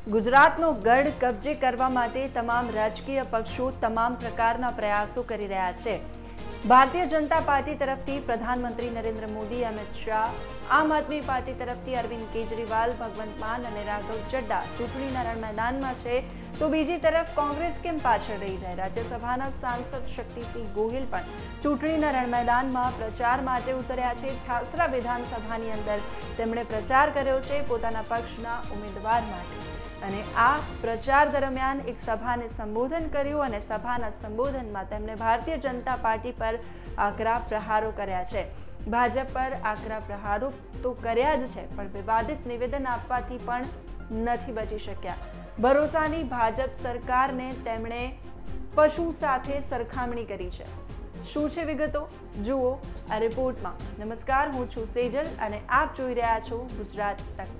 ગુજરાતનો ગઢ કબજે કરવા માટે તમામ રાજકીય પક્ષો તમામ પ્રકારના પ્રયાસો કરી રહ્યા છે। ભારતીય જનતા પાર્ટી તરફથી પ્રધાનમંત્રી નરેન્દ્ર મોદી, અમિત શાહ, આમ આદમી પાર્ટી તરફથી અરવિંદ કેજરીવાલ, ભગવંત માન અને રાઘવ ચડ્ડા ચૂંટણીના રણ મેદાનમાં છે, તો બીજી તરફ કોંગ્રેસ કેમ પાછળ રહી જાય? રાજ્યસભાના સાંસદ શક્તિસિંહ ગોહિલ પણ ચૂંટણીના રણ મેદાનમાં પ્રચાર માટે ઉતર્યા છે। ઠાસરા વિધાનસભાની અંદર તેમણે પ્રચાર કર્યો છે પોતાના પક્ષના ઉમેદવાર માટે અને આ પ્રચાર દરમિયાન એક સભાને સંબોધન કર્યું અને સભાના સંબોધનમાં તેમણે ભારતીય જનતા પાર્ટી પર આકરા પ્રહારો કર્યા છે। ભાજપ પર આકરા પ્રહારો તો કર્યા જ છે, પણ વિવાદિત નિવેદન આપવાથી પણ નથી બચી શક્યા। ભરોસાની ભાજપ સરકારને તેમણે પશુ સાથે સરખામણી કરી છે। શું છે વિગતો? જુઓ આ રિપોર્ટમાં। નમસ્કાર, હું છું સેજલ અને આપ જોઈ રહ્યા છો ગુજરાત તક।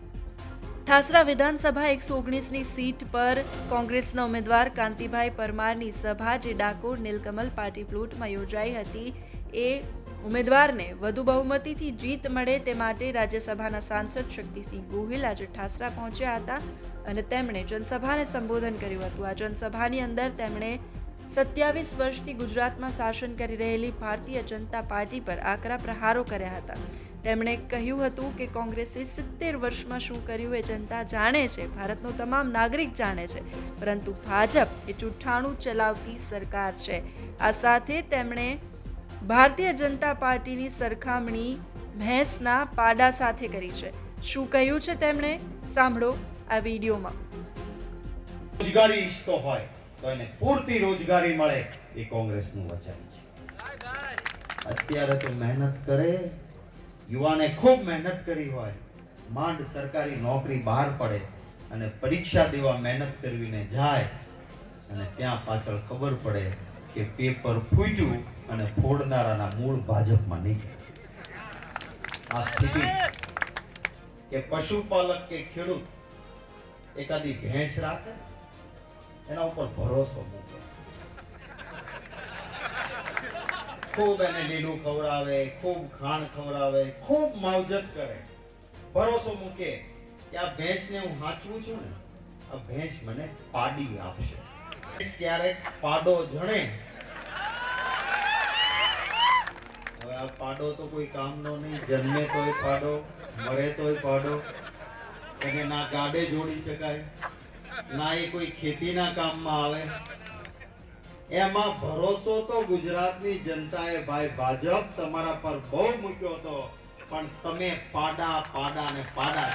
ઠાસરા વિધાનસભા 119ની સીટ પર કોંગ્રેસના ઉમેદવાર કાંતિભાઈ પરમારની સભા જે ડાકોર નીલકમલ પાર્ટી પ્લોટમાં યોજાઈ હતી, એ ઉમેદવારને વધુ બહુમતીથી જીત મળે તે માટે રાજ્યસભાના સાંસદ શક્તિસિંહ ગોહિલ આજે ઠાસરા પહોંચ્યા હતા અને તેમણે જનસભાને સંબોધન કર્યું હતું। આ જનસભાની અંદર તેમણે 27 વર્ષથી ગુજરાતમાં શાસન કરી રહેલી ભારતીય જનતા પાર્ટી પર આકરા પ્રહારો કર્યા હતા। તેમણે કહ્યું હતું કે કોંગ્રેસે 70 વર્ષમાં શું કર્યું એ જનતા જાણે છે, ભારતનો તમામ નાગરિક જાણે છે, પરંતુ ભાજપ એ જૂઠાણું ચલાવતી સરકાર છે। આ સાથે તેમણે ભારતીય જનતા પાર્ટીની સરખામણી ભેંસના પાડા સાથે કરી છે। શું કહ્યું છે તેમણે? સાંભળો આ વિડીયોમાં। રોજગારી ઈચ્છતો હોય તો એને પૂરતી રોજગારી મળે એ કોંગ્રેસનું વચન છે। અત્યારે તો મહેનત કરે, યુવાને ખૂબ મહેનત કરી હોય, માંડ સરકારી નોકરી બહાર પડે અને પરીક્ષા દેવા મહેનત કરવીને જાય અને ત્યાં પાછળ ખબર પડે કે પેપર ફૂટ્યું અને ફોડનારાના મૂળ ભાજપમાં નીકળ્યા। આ સ્થિતિ કે પશુપાલક કે ખેડૂત એકાદી ભેંસ રાખે, એના ઉપર ભરોસો મૂકે, ખૂબ એને લીલું ખવડાવે, ખૂબ ખાણ ખવડાવે, ખૂબ માવજત કરે, ભરોસો મૂકે કે આ ભેંસને હું હાંચવું છું ને, આ ભેંસ મને પાડી આપશે। ક્યારેક પાડો જણે, હવે આ પાડો તો કોઈ કામનો નહીં, જન્મે તોય પાડો, મરે તોય પાડો, એને ના ગાડે જોડી શકાય, ના એ કોઈ ખેતીના કામમાં આવે। એમાં ભરોસો તો ગુજરાતની જનતાએ ભાઈ ભાજપ તમારા પર બહુ મૂક્યો હતો, પણ તમે પાડા ને પાડા।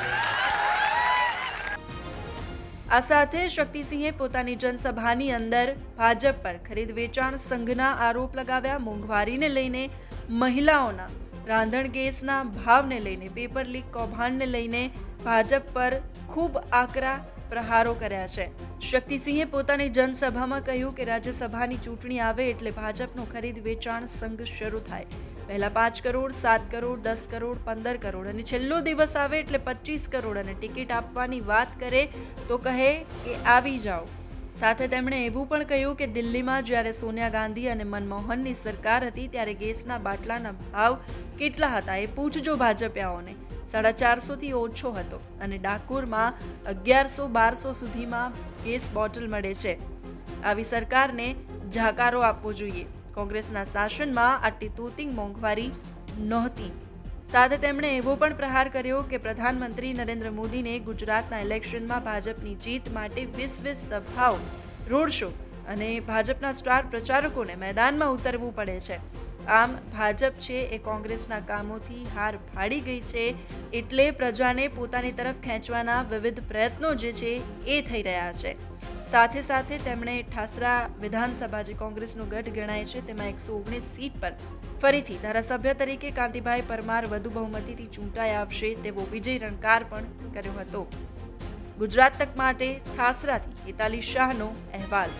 આ સાથે શક્તિસિંહે પોતાની જનસભાની અંદર ભાજપ પર ખરીદ વેચાણ સંઘના આરોપ લગાવ્યા। મોંઘવારીને લઈને, મહિલાઓના રાંધણ ગેસના ભાવને લઈને, પેપર લીક કૌભાંડને લઈને ભાજપ પર ખૂબ આકરા પ્રહારો કર્યા છે। શક્તિસિંહે પોતાની જનસભામાં કહ્યું કે રાજ્યસભાની ચૂંટણી આવે એટલે ભાજપનો ખરીદ વેચાણ સંઘ શરૂ થાય। પહેલા 5 કરોડ, 7 કરોડ, 10 કરોડ, 15 કરોડ અને છેલ્લો દિવસ આવે એટલે 25 કરોડ અને ટિકિટ આપવાની વાત કરે તો કહે કે આવી જાઓ। સાથે તેમણે એવું પણ કહ્યું કે દિલ્હીમાં જ્યારે સોનિયા ગાંધી અને મનમોહનની સરકાર હતી ત્યારે ગેસના બાટલાના ભાવ કેટલા હતા એ પૂછજો ભાજપિયાઓને। 450 થી ઓછો હતો અને ડાકોરમાં 1100-1200 સુધીમાં ગેસ બોટલ મળે છે। આવી સરકારને જાકારો આપવો જોઈએ। કોંગ્રેસના શાસનમાં આટલી તોતિંગ મોંઘવારી નહોતી। સાથે તેમણે એવો પણ પ્રહાર કર્યો કે પ્રધાનમંત્રી નરેન્દ્ર મોદીને ગુજરાતના ઇલેક્શનમાં ભાજપની જીત માટે 20 સભાઓ, રોડ શો અને ભાજપના સ્ટાર પ્રચારકોને મેદાનમાં ઉતરવું પડે છે। આમ ભાજપ છે એ કોંગ્રેસના કામોથી હાર ભાડી ગઈ છે, એટલે પ્રજાને પોતાની તરફ ખેંચવાના વિવિધ પ્રયત્નો જે છે એ થઈ રહ્યા છે। સાથે સાથે તેમણે ઠાસરા વિધાનસભા જે કોંગ્રેસનો ગઢ ગણાય છે તેમાં 119 સીટ પર ફરીથી ધારાસભ્ય તરીકે કાંતિભાઈ પરમાર વધુ બહુમતીથી ચૂંટાઈ આવશે તેવો વિજય રણકાર પણ કર્યો હતો। ગુજરાત તક માટે ઠાસરાથી હિતાલી શાહનો અહેવાલ।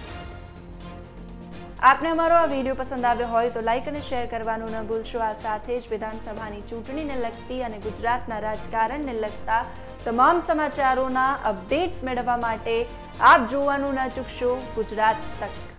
આપને અમારો આ વિડીયો પસંદ આવ્યો હોય તો લાઇક અને શેર કરવાનું ન ભૂલશો। આ સાથે જ વિધાનસભાની ચૂંટણીને લગતી અને ગુજરાતના રાજકારણને લગતા તમામ સમાચારોના અપડેટ્સ મેળવવા માટે આપ જોવાનું ન ચૂકશો ગુજરાત તક।